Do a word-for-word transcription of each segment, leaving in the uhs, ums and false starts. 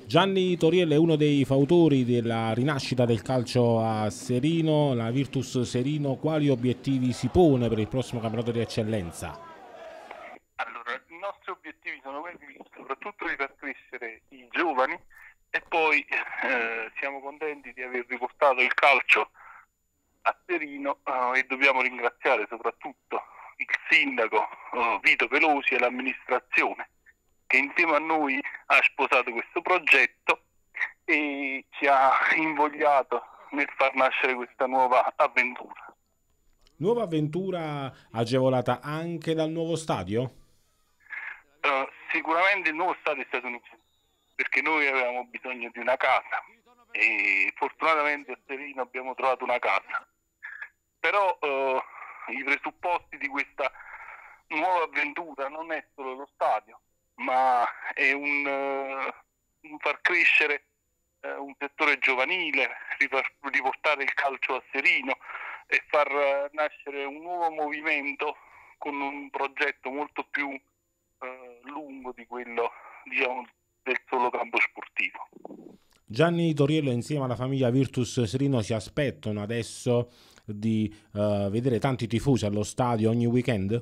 Gianni Toriello è uno dei fautori della rinascita del calcio a Serino, la Virtus Serino. Quali obiettivi si pone per il prossimo campionato di eccellenza? Allora, i nostri obiettivi sono quelli soprattutto di far crescere i giovani e poi eh, siamo contenti di aver riportato il calcio a Serino eh, e dobbiamo ringraziare soprattutto il sindaco eh, Vito Pelosi e l'amministrazione che insieme a noi ha sposato questo progetto e ci ha invogliato nel far nascere questa nuova avventura. Nuova avventura agevolata anche dal nuovo stadio? Uh, sicuramente il nuovo stadio è stato un incendio perché noi avevamo bisogno di una casa e fortunatamente a Serino abbiamo trovato una casa, però uh, i presupposti di questa nuova avventura non è solo lo stadio, ma è un, uh, un far crescere uh, un settore giovanile, riportare il calcio a Serino e far uh, nascere un nuovo movimento con un progetto molto più Uh, lungo di quello, diciamo, del solo campo sportivo. Gianni Toriello insieme alla famiglia Virtus Serino si aspettano adesso di uh, vedere tanti tifosi allo stadio ogni weekend?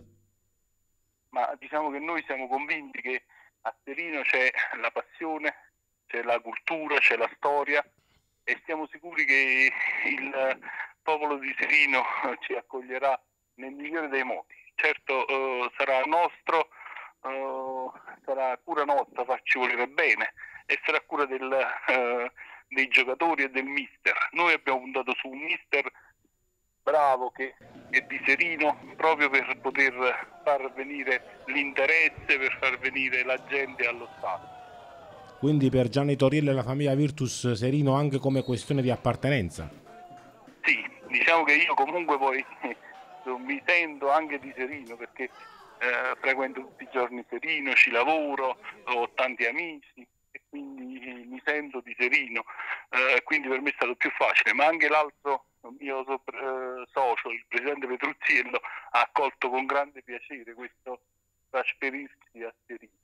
Ma diciamo che noi siamo convinti che a Serino c'è la passione, c'è la cultura, c'è la storia e siamo sicuri che il popolo di Serino ci accoglierà nel migliore dei modi. Certo uh, sarà nostro Uh, sarà cura nostra farci volere bene e sarà cura del, uh, dei giocatori e del mister. Noi abbiamo puntato su un mister bravo che è di Serino proprio per poter far venire l'interesse, per far venire la gente allo stadio. Quindi per Gianni Toriello e la famiglia Virtus Serino anche come questione di appartenenza? Sì, diciamo che io comunque poi mi sento anche di Serino perché Eh, frequento tutti i giorni Serino, ci lavoro, ho tanti amici e quindi mi sento di Serino, eh, quindi per me è stato più facile, ma anche l'altro mio eh, socio, il presidente Petruzziello, ha accolto con grande piacere questo trasferirsi a Serino.